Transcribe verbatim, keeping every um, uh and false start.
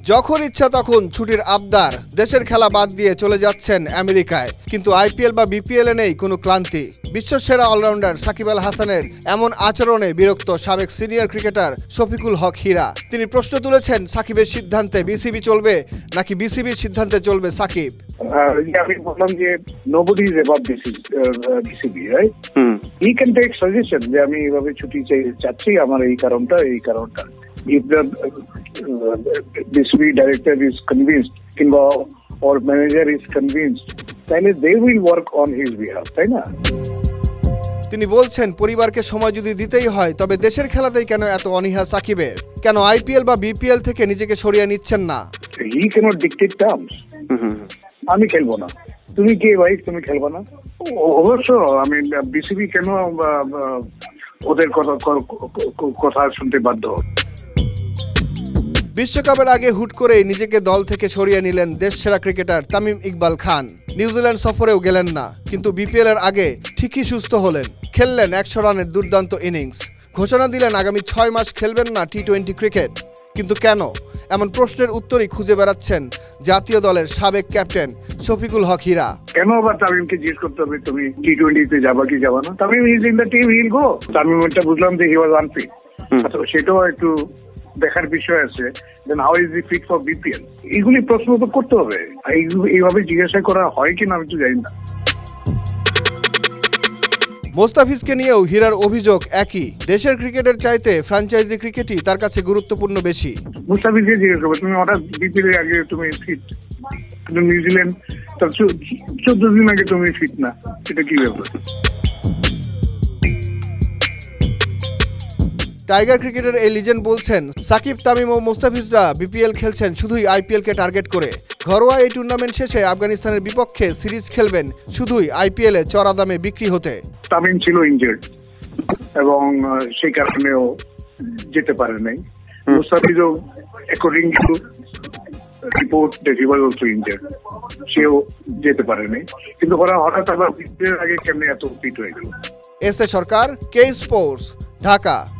যখন ইচ্ছা তখন ছুটির আবদার, দেশের খেলা বাদ দিয়ে চলে যাচ্ছেন আমেরিকায়। কিন্তু আইপিএল বা বিপিএল এ নেই কোনো ক্লান্তি। বিশ্বসেরা অলরাউন্ডার সাকিব আল হাসানের এমন আচরণে বিরক্ত সাবেক সিনিয়র ক্রিকেটার শফিকুল হক হীরা। তিনি প্রশ্ন তুলেছেন, সাকিবের সিদ্ধান্তে বিসিবি চলবে নাকি বিসিবির সিদ্ধান্তে চলবে সাকিব। আমি বললাম যে nobody is above BCB, right? He can take suggestion যে আমি এইভাবে ছুটি চাচ্ছি, আমার এই কারণটা এই কারণটা। If the BCB director is convinced কিংবা or manager is convinced, তাহলে they will work on his behalf, তাই না? তিনি বলছেন, পরিবারকে সময় যদি দিতেই হয় তবে দেশের খেলাতেই কেন এত অনীহা সাকিবের? কেন আইপিএল বা বিপিএল থেকে নিজেকে সরিয়ে নিচ্ছেন না? He cannot dictate terms. আমি খেলবো না, তুমি কে ভাই, তুমি খেলবো না? অবশ্য আমি বিসিবি কেন ওদের কথা শুনতে বাধ্য? বিশ্বকাপের আগে হুট করেই নিজেকে দল থেকে সরিয়ে নিলেন দেশসেরা ক্রিকেটার তামিম ইকবাল খান। নিউজিল্যান্ড সফরেও গেলেন না, কিন্তু বিপিএল এর আগে ঠিকই সুস্থ হলেন, খেললেন একশো রানের দুর্দান্ত ইনিংস। ঘোষণা দিলেন আগামী ছয় মাস খেলবেন না টি টোয়েন্টি ক্রিকেট। কিন্তু কেন? এমন প্রশ্নের উত্তরই খুঁজে বেড়াচ্ছেন জাতীয় দলের সাবেক ক্যাপ্টেন শফিকুল হক হীরা। কেন আবার তামিমকে জিজ্ঞেস করতে হবে তুমি টি টোয়েন্টিতে যাবা কি যাবা না? Tamim is in the team, he will go. তামিমটা বুঝলাম যে হি ওয়াজ আনফিট, তো সেটাও একটু দেখার বিষয় আছে। Then how is he fit for BPL? এইগুলি প্রশ্ন তো করতে হবে। এইভাবে জিজ্ঞাসা করা হয় কিনা আমি তো জানি না। মোস্তাফিজকে নিয়েও হীরার অভিযোগ একই। দেশের ক্রিকেটের চাইতে ফ্র্যাঞ্চাইজি ক্রিকেটই তার কাছে গুরুত্বপূর্ণ বেশি। মুস্তাফিজকে জিজ্ঞেস করবে তুমি হঠাৎ বিপিএল এর আগে তুমি ফিট, কিন্তু নিউজিল্যান্ড তার চোদ্দ দিন আগে তুমি ফিট না, এটা কি ব্যাপার? টাইগার ক্রিকেটের এই লিজেন্ড বলছেন, সাকিব, তামিম ও মুস্তাফিজরা বিপিএল খেলছেন শুধুই আইপিএল কে টার্গেট করে। ঘরোয়া এই টুর্নামেন্ট শেষে আফগানিস্তানের বিপক্ষে সিরিজ খেলবেন শুধুই আইপিএল এ চড়া দামে বিক্রি হতে। তামিম ছিল ইনজার্ড এবং সেই কারণেও যেতে পারে নাই। মুস্তাফিজও according to report that he was also injured, সেও যেতে পারে নাই। কিন্তু ওরা হঠাৎ আবার বিপিএল এর আগে কেমনে এত ফিট হয়ে গেল? S A Sarkar, K sports, Dhaka.